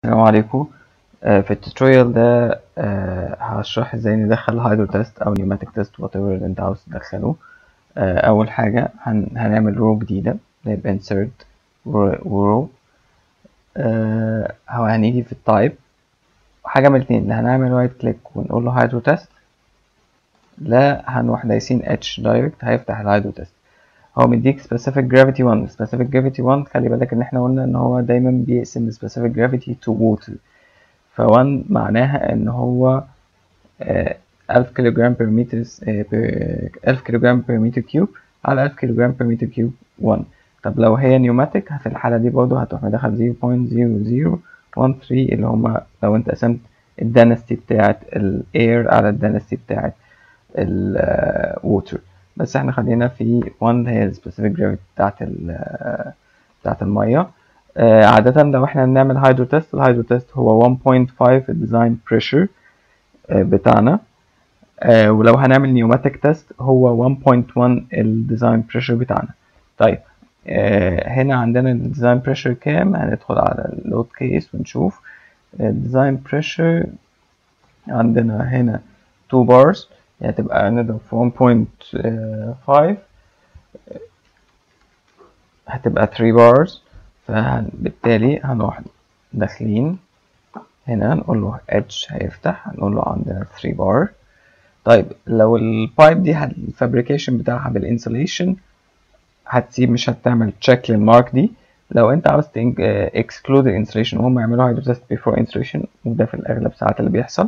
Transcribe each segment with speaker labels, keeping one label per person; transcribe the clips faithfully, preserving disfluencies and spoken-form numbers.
Speaker 1: السلام عليكم. آه، في التوتوريال ده آه، هشرح ازاي ندخل هيدرو تيست او نيوماتيك تيست وات ايفر اللي انت عاوز تدخله. آه، اول حاجه هن هنعمل رو جديده اللي هي insert رو. هنيجي في التايب حاجه من الاثنين، لا هنعمل رايت كليك ونقول له هيدرو تيست، لا هنروح دايسين اتش دايركت هيفتح الهيدرو تيست. هو مديك specific gravity واحد. specific gravity واحد خلي بالك ان احنا قلنا ان هو دايما بيقسم specific gravity to water، ف واحد معناها ان هو ألف كيلوغرام بير متر ألف كيلوغرام بير متر كيوب على ألف كيلوغرام بير متر كيوب واحد. طب لو هي نيوماتيك في الحالة دي برضه هتروح مدخل زيرو بوينت زيرو زيرو واحد ثلاثة اللي هما لو انت قسمت الدنستي بتاعت الاير على الدنستي بتاعت الووتر. بس احنا خلينا في واحد هي السبيسيفيك جرافيتي بتاعت بتاعت المية. آه عادة لو احنا بنعمل هيدرو تيست، الهيدرو تيست هو واحد فاصلة خمسة الديزاين بريشر بتاعنا. آه ولو هنعمل نيوماتيك تيست هو واحد فاصلة واحد الديزاين بريشر بتاعنا. طيب آه هنا عندنا الديزاين بريشر كام؟ هندخل على اللود كيس ونشوف الديزاين بريشر. عندنا هنا اتنين بارز، يعني تبقى نضرب في واحد فاصلة خمسة هتبقى تلاتة بارز، فبالتالي هنروح داخلين هنا نقول له اتش هيفتح، هنقول له عندنا تلاتة بار. طيب لو البايب دي الفابريكيشن بتاعها بالانسوليشن هتسيب مش هتعمل تشيك للمارك دي. لو انت عاوز اكسكلود الانسوليشن وهم يعملوا هيدرو تيست بيفور انسوليشن، وده في الاغلب ساعات اللي بيحصل،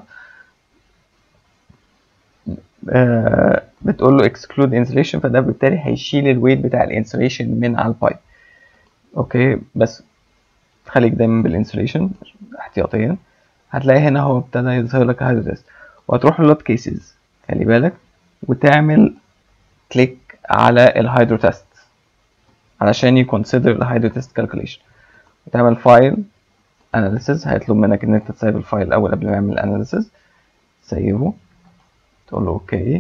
Speaker 1: آه بتقول له اكسكلود انسوليشن، فده بالتالي هيشيل الويت بتاع الانسوليشن من على البايب. اوكي بس خليك دايما بالانسوليشن احتياطيا. هتلاقي هنا هو ابتدى يظهر لك هيدرو تيست، وهتروح للود كيسز خلي بالك وتعمل كليك على الهيدرو تيست علشان يكونسيدر الهيدرو تيست كالكوليشن، وتعمل فايل اناليسيز. هيطلب منك ان انت تسيب الفايل الاول قبل ما يعمل اناليسيز. سيبه تقول له اوكي.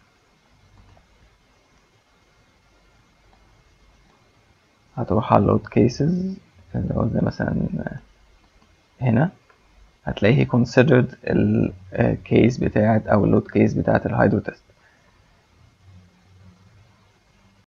Speaker 1: هتروح على اللود كيسز اللي هو زي مثلا هنا هتلاقيه considered الكيس بتاعت او اللود كيس بتاعت الهيدرو تيست.